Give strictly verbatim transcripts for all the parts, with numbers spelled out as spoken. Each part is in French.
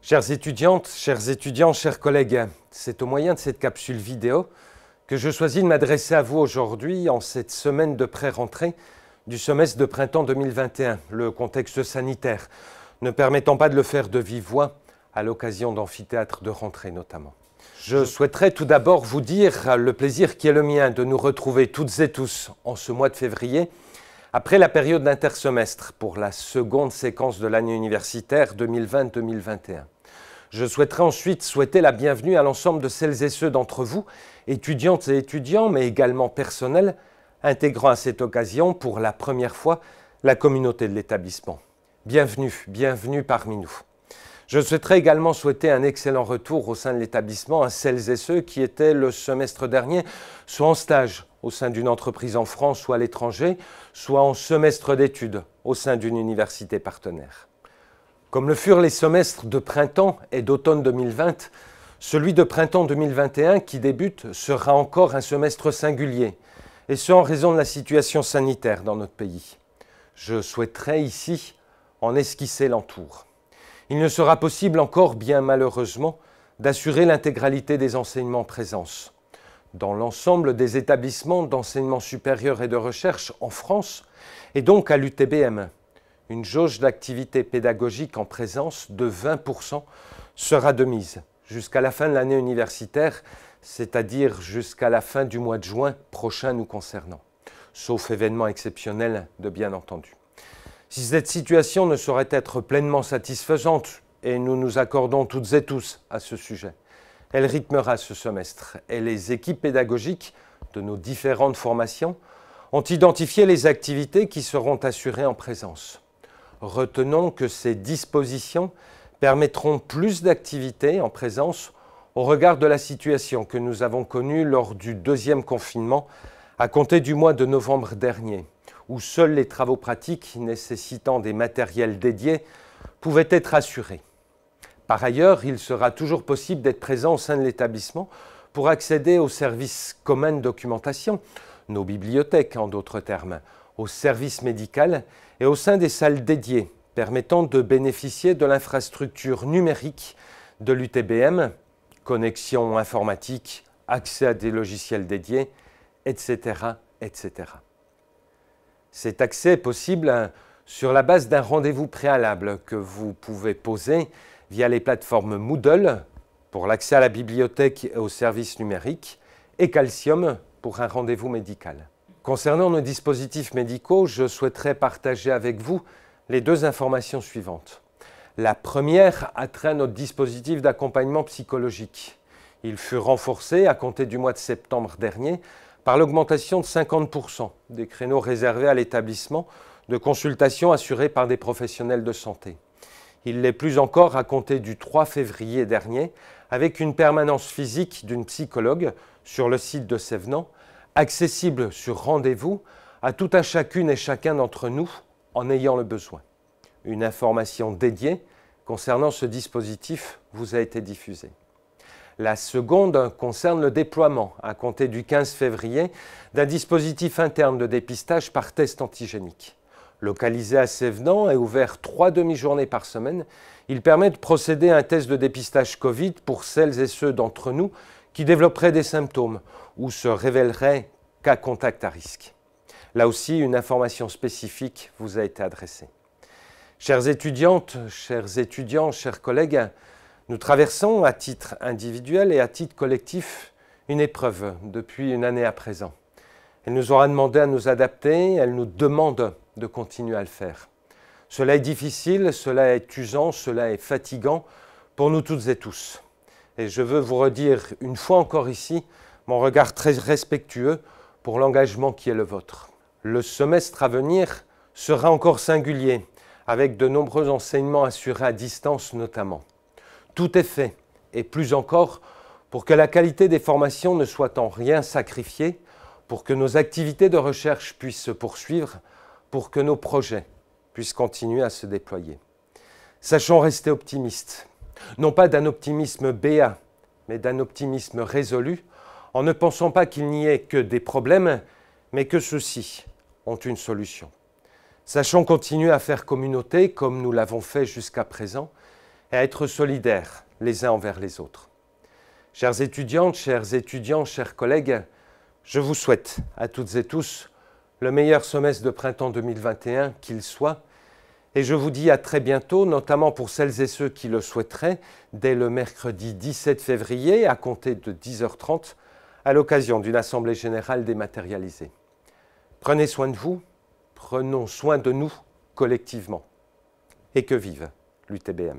Chères étudiantes, chers étudiants, chers collègues, c'est au moyen de cette capsule vidéo que je choisis de m'adresser à vous aujourd'hui en cette semaine de pré-rentrée du semestre de printemps deux mille vingt et un, le contexte sanitaire ne permettant pas de le faire de vive voix à l'occasion d'amphithéâtres de rentrée notamment. Je souhaiterais tout d'abord vous dire le plaisir qui est le mien de nous retrouver toutes et tous en ce mois de février après la période d'intersemestre pour la seconde séquence de l'année universitaire deux mille vingt deux mille vingt et un. Je souhaiterais ensuite souhaiter la bienvenue à l'ensemble de celles et ceux d'entre vous, étudiantes et étudiants, mais également personnels, intégrant à cette occasion pour la première fois la communauté de l'établissement. Bienvenue, bienvenue parmi nous. Je souhaiterais également souhaiter un excellent retour au sein de l'établissement à celles et ceux qui étaient le semestre dernier soit en stage au sein d'une entreprise en France ou à l'étranger, soit en semestre d'études au sein d'une université partenaire. Comme le furent les semestres de printemps et d'automne deux mille vingt, celui de printemps deux mille vingt et un qui débute sera encore un semestre singulier, et ce en raison de la situation sanitaire dans notre pays. Je souhaiterais ici en esquisser l'entour. Il ne sera possible encore, bien malheureusement, d'assurer l'intégralité des enseignements en présence. Dans l'ensemble des établissements d'enseignement supérieur et de recherche en France, et donc à l'U T B M, une jauge d'activité pédagogique en présence de vingt pour cent sera de mise jusqu'à la fin de l'année universitaire, c'est-à-dire jusqu'à la fin du mois de juin prochain nous concernant, sauf événement exceptionnel de bien entendu. Si cette situation ne saurait être pleinement satisfaisante, et nous nous accordons toutes et tous à ce sujet, elle rythmera ce semestre et les équipes pédagogiques de nos différentes formations ont identifié les activités qui seront assurées en présence. Retenons que ces dispositions permettront plus d'activités en présence au regard de la situation que nous avons connue lors du deuxième confinement à compter du mois de novembre dernier, où seuls les travaux pratiques nécessitant des matériels dédiés pouvaient être assurés. Par ailleurs, il sera toujours possible d'être présent au sein de l'établissement pour accéder aux services communs de documentation, nos bibliothèques en d'autres termes, au service médical et au sein des salles dédiées, permettant de bénéficier de l'infrastructure numérique de l'U T B M, connexion informatique, accès à des logiciels dédiés, et cetera, et cetera. Cet accès est possible sur la base d'un rendez-vous préalable que vous pouvez poser via les plateformes Moodle pour l'accès à la bibliothèque et aux services numériques et Calcium pour un rendez-vous médical. Concernant nos dispositifs médicaux, je souhaiterais partager avec vous les deux informations suivantes. La première a trait à notre dispositif d'accompagnement psychologique. Il fut renforcé à compter du mois de septembre dernier par l'augmentation de cinquante pour cent des créneaux réservés à l'établissement de consultations assurées par des professionnels de santé. Il l'est plus encore à compter du trois février dernier avec une permanence physique d'une psychologue sur le site de Sévenant, accessible sur rendez-vous à tout un chacune et chacun d'entre nous en ayant le besoin. Une information dédiée concernant ce dispositif vous a été diffusée. La seconde concerne le déploiement, à compter du quinze février, d'un dispositif interne de dépistage par test antigénique. Localisé à Sévenant et ouvert trois demi-journées par semaine, il permet de procéder à un test de dépistage Covid pour celles et ceux d'entre nous qui développeraient des symptômes ou se révéleraient cas contact à risque. Là aussi, une information spécifique vous a été adressée. Chères étudiantes, chers étudiants, chers collègues, nous traversons à titre individuel et à titre collectif une épreuve depuis une année à présent. Elle nous aura demandé à nous adapter, elle nous demande de continuer à le faire. Cela est difficile, cela est usant, cela est fatigant pour nous toutes et tous. Et je veux vous redire une fois encore ici mon regard très respectueux pour l'engagement qui est le vôtre. Le semestre à venir sera encore singulier, avec de nombreux enseignements assurés à distance notamment. Tout est fait, et plus encore, pour que la qualité des formations ne soit en rien sacrifiée, pour que nos activités de recherche puissent se poursuivre, pour que nos projets puissent continuer à se déployer. Sachons rester optimistes, non pas d'un optimisme béat, mais d'un optimisme résolu, en ne pensant pas qu'il n'y ait que des problèmes, mais que ceux-ci ont une solution. Sachons continuer à faire communauté comme nous l'avons fait jusqu'à présent, et à être solidaires les uns envers les autres. Chères étudiantes, chers étudiants, chers collègues, je vous souhaite à toutes et tous le meilleur semestre de printemps deux mille vingt et un qu'il soit, et je vous dis à très bientôt, notamment pour celles et ceux qui le souhaiteraient, dès le mercredi dix-sept février, à compter de dix heures trente, à l'occasion d'une assemblée générale dématérialisée. Prenez soin de vous, prenons soin de nous collectivement. Et que vive l'U T B M.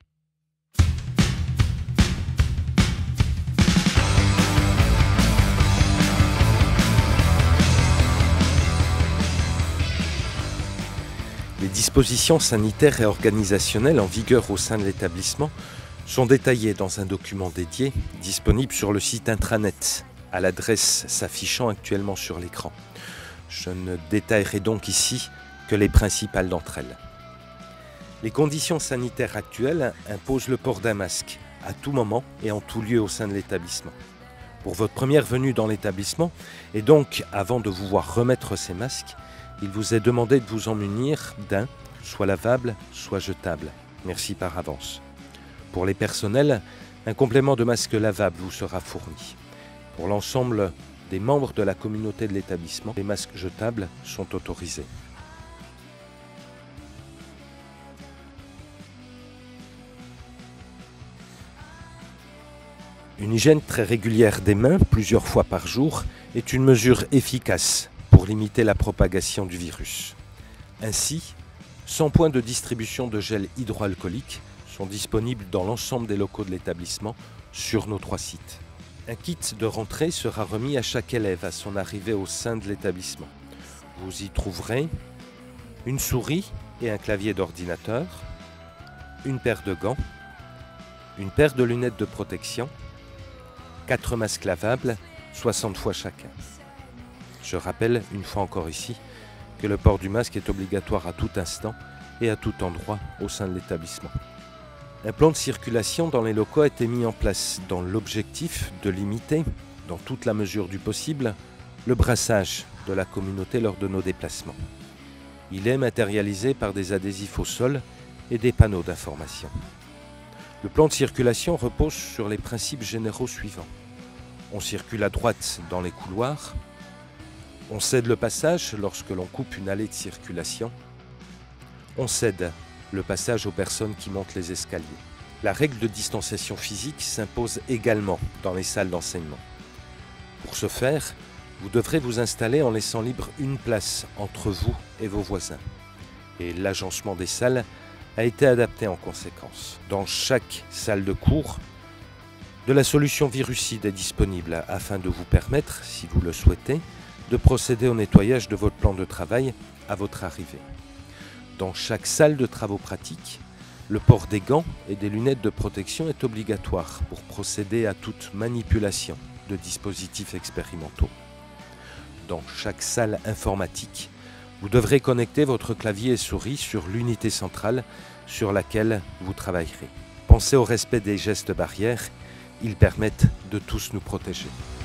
Les dispositions sanitaires et organisationnelles en vigueur au sein de l'établissement sont détaillées dans un document dédié disponible sur le site intranet à l'adresse s'affichant actuellement sur l'écran. Je ne détaillerai donc ici que les principales d'entre elles. Les conditions sanitaires actuelles imposent le port d'un masque à tout moment et en tout lieu au sein de l'établissement. Pour votre première venue dans l'établissement, et donc avant de vous voir remettre ces masques, il vous est demandé de vous en munir d'un, soit lavable, soit jetable. Merci par avance. Pour les personnels, un complément de masque lavable vous sera fourni. Pour l'ensemble des membres de la communauté de l'établissement, les masques jetables sont autorisés. Une hygiène très régulière des mains, plusieurs fois par jour, est une mesure efficace pour limiter la propagation du virus. Ainsi, cent points de distribution de gel hydroalcoolique sont disponibles dans l'ensemble des locaux de l'établissement sur nos trois sites. Un kit de rentrée sera remis à chaque élève à son arrivée au sein de l'établissement. Vous y trouverez une souris et un clavier d'ordinateur, une paire de gants, une paire de lunettes de protection, quatre masques lavables, soixante fois chacun. Je rappelle, une fois encore ici, que le port du masque est obligatoire à tout instant et à tout endroit au sein de l'établissement. Un plan de circulation dans les locaux a été mis en place dans l'objectif de limiter, dans toute la mesure du possible, le brassage de la communauté lors de nos déplacements. Il est matérialisé par des adhésifs au sol et des panneaux d'information. Le plan de circulation repose sur les principes généraux suivants. On circule à droite dans les couloirs. On cède le passage lorsque l'on coupe une allée de circulation. On cède le passage aux personnes qui montent les escaliers. La règle de distanciation physique s'impose également dans les salles d'enseignement. Pour ce faire, vous devrez vous installer en laissant libre une place entre vous et vos voisins. Et l'agencement des salles a été adapté en conséquence. Dans chaque salle de cours, de la solution virucide est disponible afin de vous permettre, si vous le souhaitez, de procéder au nettoyage de votre plan de travail à votre arrivée. Dans chaque salle de travaux pratiques, le port des gants et des lunettes de protection est obligatoire pour procéder à toute manipulation de dispositifs expérimentaux. Dans chaque salle informatique, vous devrez connecter votre clavier et souris sur l'unité centrale sur laquelle vous travaillerez. Pensez au respect des gestes barrières, ils permettent de tous nous protéger.